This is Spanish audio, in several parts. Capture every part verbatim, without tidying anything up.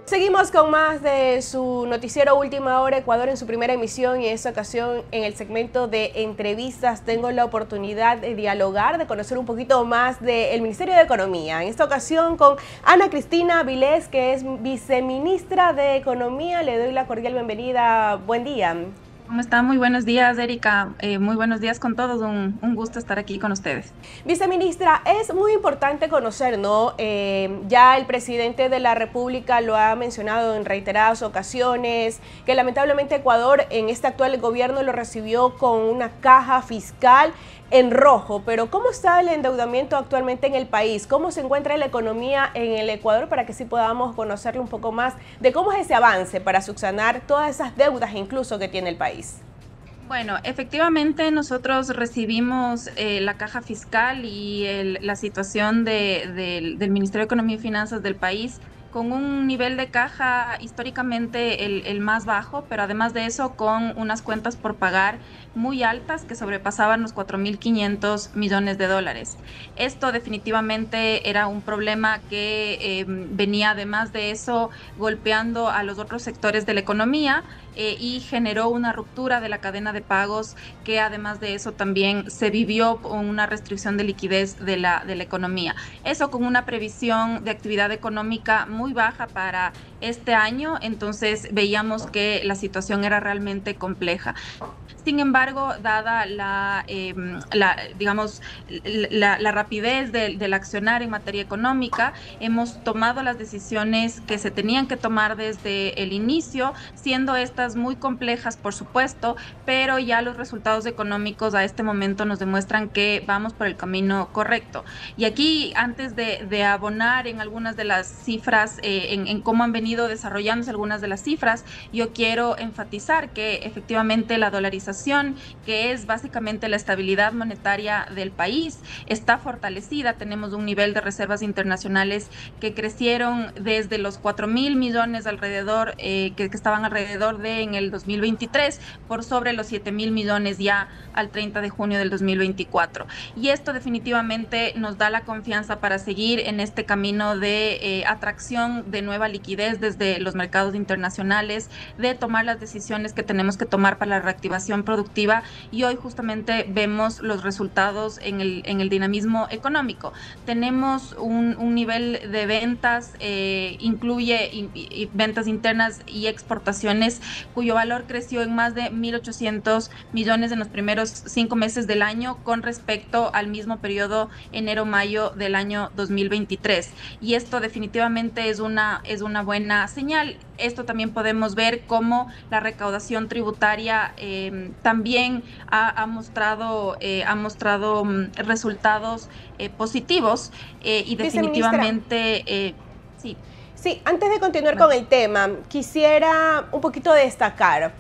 Seguimos con más de su noticiero Última Hora Ecuador en su primera emisión, y en esta ocasión en el segmento de entrevistas tengo la oportunidad de dialogar, de conocer un poquito más del Ministerio de Economía. En esta ocasión con Ana Cristina Vilés, que es viceministra de Economía. Le doy la cordial bienvenida. Buen día. ¿Cómo está? Muy buenos días, Erika. Eh, muy buenos días con todos. Un, un gusto estar aquí con ustedes. Viceministra, es muy importante conocer, ¿no? Eh, ya el presidente de la República lo ha mencionado en reiteradas ocasiones, que lamentablemente Ecuador en este actual gobierno lo recibió con una caja fiscal en rojo. Pero ¿cómo está el endeudamiento actualmente en el país? ¿Cómo se encuentra la economía en el Ecuador, para que sí podamos conocerle un poco más de cómo es ese avance para subsanar todas esas deudas incluso que tiene el país? Bueno, efectivamente nosotros recibimos eh, la caja fiscal y el- la situación de- del del Ministerio de Economía y Finanzas del país con un nivel de caja históricamente el, el más bajo, pero además de eso con unas cuentas por pagar muy altas que sobrepasaban los cuatro mil quinientos millones de dólares. Esto definitivamente era un problema que eh, venía además de eso golpeando a los otros sectores de la economía, eh, y generó una ruptura de la cadena de pagos que además de eso también se vivió con una restricción de liquidez de la, de la economía. Eso con una previsión de actividad económica muy baja para este año, entonces veíamos que la situación era realmente compleja. Sin embargo, dada la, eh, la digamos, la, la rapidez del, del accionar en materia económica, hemos tomado las decisiones que se tenían que tomar desde el inicio, siendo estas muy complejas, por supuesto, pero ya los resultados económicos a este momento nos demuestran que vamos por el camino correcto. Y aquí, antes de, de abonar en algunas de las cifras, eh, en, en cómo han venido desarrollándose algunas de las cifras, yo quiero enfatizar que efectivamente la dolarización, que es básicamente la estabilidad monetaria del país, está fortalecida. Tenemos un nivel de reservas internacionales que crecieron desde los cuatro mil millones alrededor, eh, que, que estaban alrededor de en el dos mil veintitrés, por sobre los siete mil millones ya al treinta de junio del dos mil veinticuatro. Y esto definitivamente nos da la confianza para seguir en este camino de eh, atracción de nueva liquidez desde los mercados internacionales, de tomar las decisiones que tenemos que tomar para la reactivación productiva, y hoy justamente vemos los resultados en el, en el dinamismo económico. Tenemos un, un nivel de ventas, eh, incluye y, y ventas internas y exportaciones, cuyo valor creció en más de mil ochocientos millones en los primeros cinco meses del año con respecto al mismo periodo enero-mayo del año dos mil veintitrés. Y esto definitivamente es una, es una buena señal. Esto también podemos ver cómo la recaudación tributaria eh, también ha, ha mostrado, eh, ha mostrado um, resultados eh, positivos, eh, y Viceministra. definitivamente eh, sí. Sí, antes de continuar con el tema, quisiera un poquito destacar.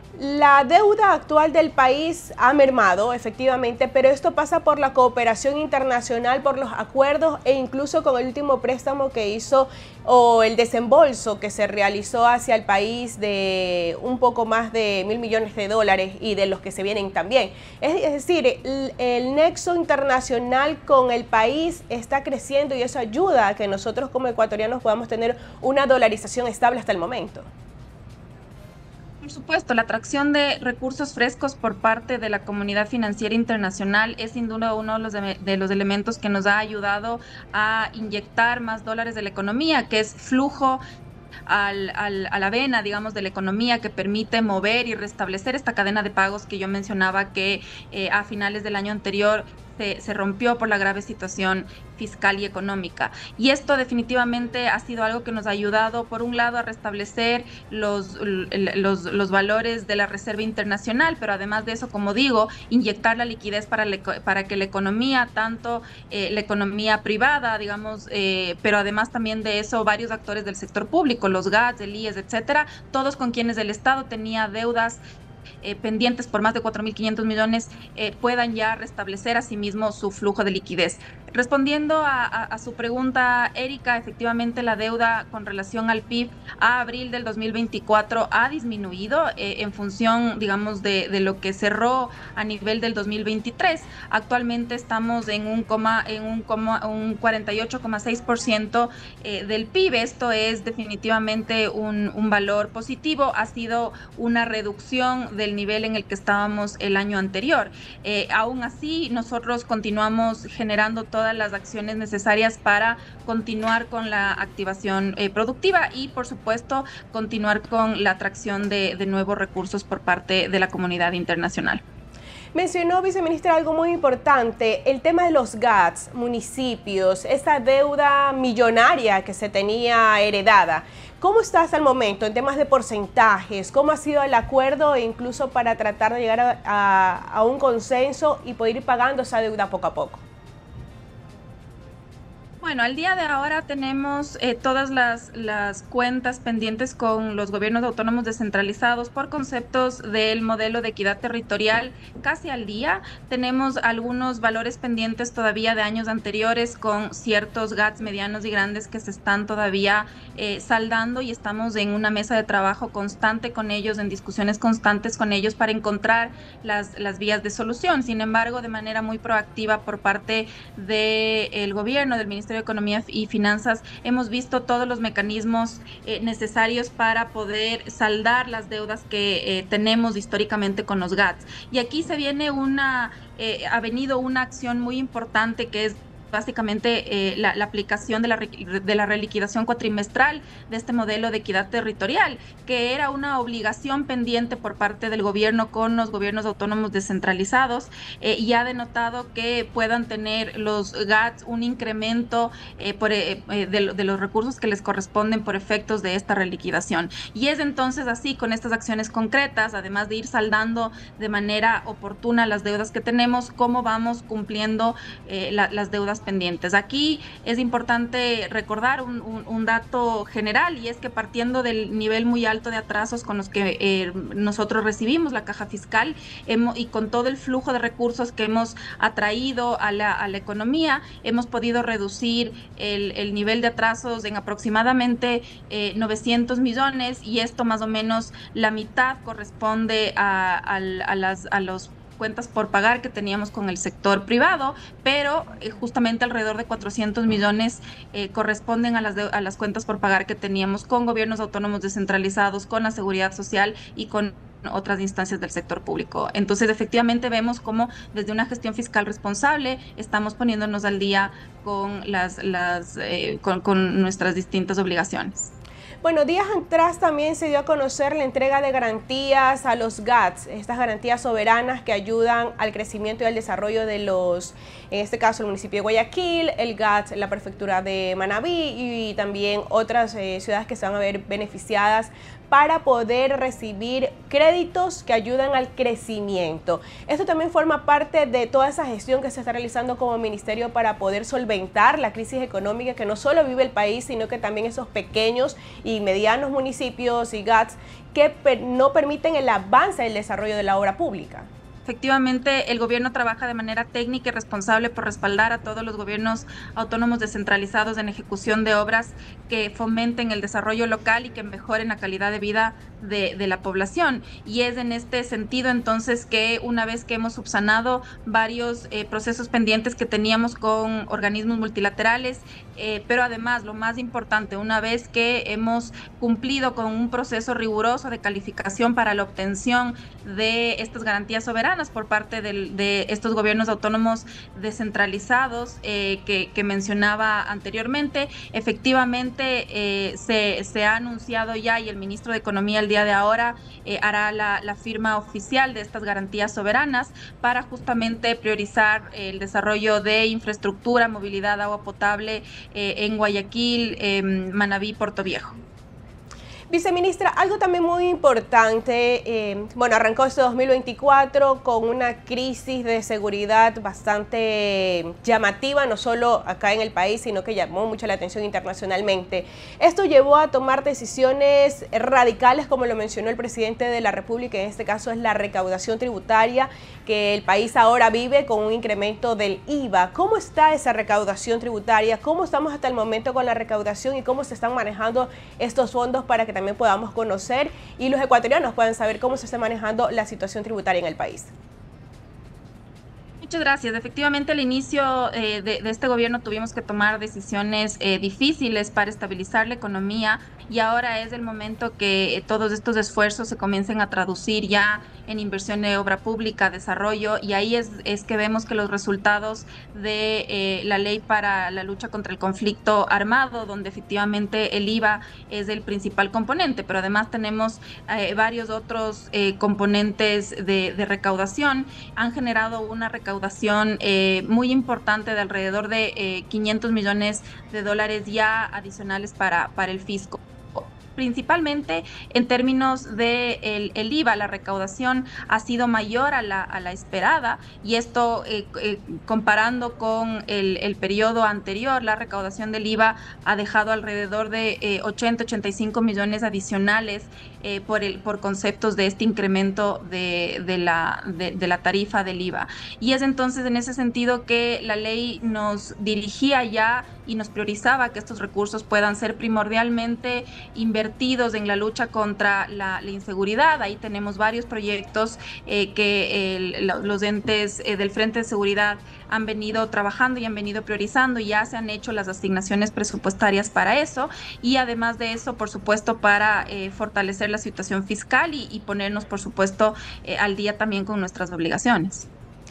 La deuda actual del país ha mermado, efectivamente, pero esto pasa por la cooperación internacional, por los acuerdos e incluso con el último préstamo que hizo o el desembolso que se realizó hacia el país de un poco más de mil millones de dólares y de los que se vienen también. Es, es decir, el, el nexo internacional con el país está creciendo, y eso ayuda a que nosotros como ecuatorianos podamos tener una dolarización estable hasta el momento. Por supuesto, la atracción de recursos frescos por parte de la comunidad financiera internacional es sin duda uno de los, de, de los elementos que nos ha ayudado a inyectar más dólares de la economía, que es flujo al, al, a la vena, digamos, de la economía, que permite mover y restablecer esta cadena de pagos que yo mencionaba que eh, a finales del año anterior se, se rompió por la grave situación fiscal y económica. Y esto definitivamente ha sido algo que nos ha ayudado, por un lado, a restablecer los, los, los valores de la Reserva Internacional, pero además de eso, como digo, inyectar la liquidez para, la, para que la economía, tanto eh, la economía privada, digamos, eh, pero además también de eso, varios actores del sector público, los G A T S, el I E S, etcétera, todos con quienes el Estado tenía deudas eh, pendientes por más de cuatro mil quinientos millones eh, puedan ya restablecer asimismo su flujo de liquidez. Respondiendo a, a, a su pregunta, Erika, efectivamente la deuda con relación al P I B a abril del dos mil veinticuatro ha disminuido eh, en función, digamos, de, de lo que cerró a nivel del dos mil veintitrés. Actualmente estamos en un, coma, en un, coma, un cuarenta y ocho coma seis por ciento eh, del P I B. Esto es definitivamente un, un valor positivo. Ha sido una reducción del nivel en el que estábamos el año anterior. Eh, aún así, nosotros continuamos generando todas las acciones necesarias para continuar con la activación eh, productiva y, por supuesto, continuar con la atracción de, de nuevos recursos por parte de la comunidad internacional. Mencionó, viceministra, algo muy importante, el tema de los G A Ts, municipios, esta deuda millonaria que se tenía heredada. ¿Cómo está hasta el momento en temas de porcentajes? ¿Cómo ha sido el acuerdo incluso para tratar de llegar a, a, a un consenso y poder ir pagando esa deuda poco a poco? Bueno, al día de ahora tenemos eh, todas las, las cuentas pendientes con los gobiernos autónomos descentralizados por conceptos del modelo de equidad territorial casi al día. Tenemos algunos valores pendientes todavía de años anteriores con ciertos G A Ts medianos y grandes que se están todavía eh, saldando y estamos en una mesa de trabajo constante con ellos, en discusiones constantes con ellos para encontrar las, las vías de solución. Sin embargo, de manera muy proactiva por parte del gobierno, del Ministerio de Economía y Finanzas, hemos visto todos los mecanismos eh, necesarios para poder saldar las deudas que eh, tenemos históricamente con los G A Ts. Y aquí se viene una, eh, ha venido una acción muy importante que es básicamente eh, la, la aplicación de la, de la reliquidación cuatrimestral de este modelo de equidad territorial, que era una obligación pendiente por parte del gobierno con los gobiernos autónomos descentralizados eh, y ha denotado que puedan tener los G A Ts un incremento eh, por, eh, de, de los recursos que les corresponden por efectos de esta reliquidación. Y es entonces así, con estas acciones concretas, además de ir saldando de manera oportuna las deudas que tenemos, cómo vamos cumpliendo eh, la, las deudas pendientes. Aquí es importante recordar un, un, un dato general y es que partiendo del nivel muy alto de atrasos con los que eh, nosotros recibimos la caja fiscal hemos, y con todo el flujo de recursos que hemos atraído a la, a la economía, hemos podido reducir el, el nivel de atrasos en aproximadamente eh, novecientos millones y esto más o menos la mitad corresponde a, a, a, las, a los cuentas por pagar que teníamos con el sector privado, pero eh, justamente alrededor de cuatrocientos millones eh, corresponden a las, de, a las cuentas por pagar que teníamos con gobiernos autónomos descentralizados, con la seguridad social y con otras instancias del sector público. Entonces, efectivamente vemos cómo desde una gestión fiscal responsable estamos poniéndonos al día con, las, las, eh, con, con nuestras distintas obligaciones. Bueno, días atrás también se dio a conocer la entrega de garantías a los G A Ts, estas garantías soberanas que ayudan al crecimiento y al desarrollo de los, en este caso el municipio de Guayaquil, el G A T, la prefectura de Manabí y también otras eh, ciudades que se van a ver beneficiadas para poder recibir créditos que ayudan al crecimiento. Esto también forma parte de toda esa gestión que se está realizando como ministerio para poder solventar la crisis económica que no solo vive el país, sino que también esos pequeños y medianos municipios y G A Ts que per- no permiten el avance del desarrollo de la obra pública. Efectivamente, el gobierno trabaja de manera técnica y responsable por respaldar a todos los gobiernos autónomos descentralizados en ejecución de obras que fomenten el desarrollo local y que mejoren la calidad de vida de, de la población. Y es en este sentido entonces que una vez que hemos subsanado varios eh, procesos pendientes que teníamos con organismos multilaterales, eh, pero además lo más importante, una vez que hemos cumplido con un proceso riguroso de calificación para la obtención de estas garantías soberanas por parte de, de estos gobiernos autónomos descentralizados eh, que, que mencionaba anteriormente, efectivamente eh, se, se ha anunciado ya y el ministro de Economía el día de ahora eh, hará la, la firma oficial de estas garantías soberanas para justamente priorizar el desarrollo de infraestructura, movilidad, agua potable eh, en Guayaquil, eh, Manabí, Puerto Viejo. Viceministra, algo también muy importante, eh, bueno, arrancó este dos mil veinticuatro con una crisis de seguridad bastante llamativa, no solo acá en el país, sino que llamó mucho la atención internacionalmente. Esto llevó a tomar decisiones radicales, como lo mencionó el presidente de la República, en este caso es la recaudación tributaria, que el país ahora vive con un incremento del I V A. ¿Cómo está esa recaudación tributaria? ¿Cómo estamos hasta el momento con la recaudación y cómo se están manejando estos fondos para que también podamos conocer y los ecuatorianos puedan saber cómo se está manejando la situación tributaria en el país? Muchas gracias. Efectivamente, al inicio eh, de, de este gobierno tuvimos que tomar decisiones eh, difíciles para estabilizar la economía y ahora es el momento que eh, todos estos esfuerzos se comiencen a traducir ya en inversión de obra pública, desarrollo, y ahí es, es que vemos que los resultados de eh, la ley para la lucha contra el conflicto armado, donde efectivamente el I V A es el principal componente, pero además tenemos eh, varios otros eh, componentes de, de recaudación, han generado una recaudación eh, muy importante de alrededor de eh, quinientos millones de dólares ya adicionales para, para el fisco. Principalmente en términos de el, el I V A, la recaudación ha sido mayor a la, a la esperada, y esto eh, eh, comparando con el, el periodo anterior, la recaudación del I V A ha dejado alrededor de eh, ochenta, ochenta y cinco millones adicionales eh, por, el, por conceptos de este incremento de, de, la, de, de la tarifa del I V A. Y es entonces en ese sentido que la ley nos dirigía ya y nos priorizaba que estos recursos puedan ser primordialmente invertidos en la lucha contra la, la inseguridad. Ahí tenemos varios proyectos eh, que el, los entes eh, del Frente de Seguridad han venido trabajando y han venido priorizando, y ya se han hecho las asignaciones presupuestarias para eso, y además de eso, por supuesto, para eh, fortalecer la situación fiscal y, y ponernos, por supuesto, eh, al día también con nuestras obligaciones.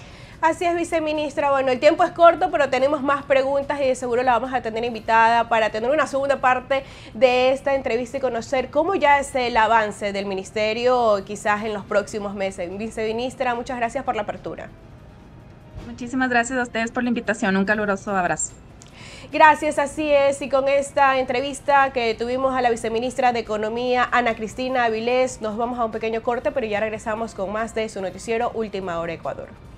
Así es, viceministra. Bueno, el tiempo es corto, pero tenemos más preguntas y de seguro la vamos a tener invitada para tener una segunda parte de esta entrevista y conocer cómo ya es el avance del ministerio quizás en los próximos meses. Viceministra, muchas gracias por la apertura. Muchísimas gracias a ustedes por la invitación. Un caluroso abrazo. Gracias, así es, y con esta entrevista que tuvimos a la viceministra de Economía, Ana Cristina Avilés, nos vamos a un pequeño corte, pero ya regresamos con más de su noticiero Última Hora Ecuador.